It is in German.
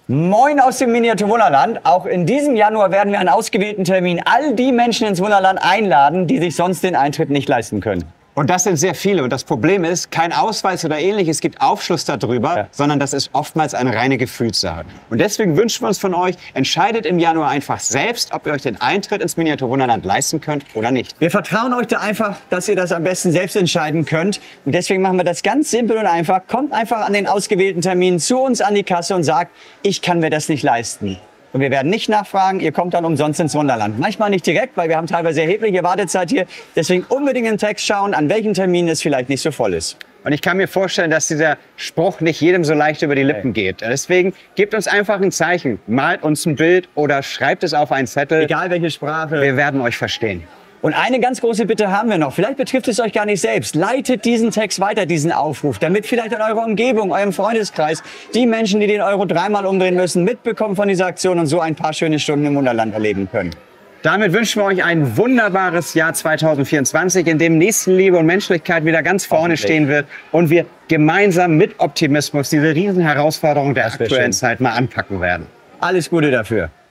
Moin aus dem Miniatur-Wunderland. Auch in diesem Januar werden wir an ausgewählten Terminen all die Menschen ins Wunderland einladen, die sich sonst den Eintritt nicht leisten können. Und das sind sehr viele. Und das Problem ist, kein Ausweis oder ähnliches gibt Aufschluss darüber, sondern das ist oftmals eine reine Gefühlssache. Und deswegen wünschen wir uns von euch, entscheidet im Januar einfach selbst, ob ihr euch den Eintritt ins Miniatur-Wunderland leisten könnt oder nicht. Wir vertrauen euch da einfach, dass ihr das am besten selbst entscheiden könnt. Und deswegen machen wir das ganz simpel und einfach. Kommt einfach an den ausgewählten Terminen zu uns an die Kasse und sagt, ich kann mir das nicht leisten. Und wir werden nicht nachfragen, ihr kommt dann umsonst ins Wunderland. Manchmal nicht direkt, weil wir haben teilweise erhebliche Wartezeit hier. Deswegen unbedingt im Text schauen, an welchen Terminen es vielleicht nicht so voll ist. Und ich kann mir vorstellen, dass dieser Spruch nicht jedem so leicht über die Lippen geht. Deswegen gebt uns einfach ein Zeichen, malt uns ein Bild oder schreibt es auf einen Zettel. Egal welche Sprache. Wir werden euch verstehen. Und eine ganz große Bitte haben wir noch. Vielleicht betrifft es euch gar nicht selbst. Leitet diesen Text weiter, diesen Aufruf, damit vielleicht in eurer Umgebung, eurem Freundeskreis, die Menschen, die den Euro dreimal umdrehen müssen, mitbekommen von dieser Aktion und so ein paar schöne Stunden im Wunderland erleben können. Damit wünschen wir euch ein wunderbares Jahr 2024, in dem Nächstenliebe und Menschlichkeit wieder ganz vorne stehen wird und wir gemeinsam mit Optimismus diese riesen Herausforderung der aktuellen Zeit mal anpacken werden. Alles Gute dafür.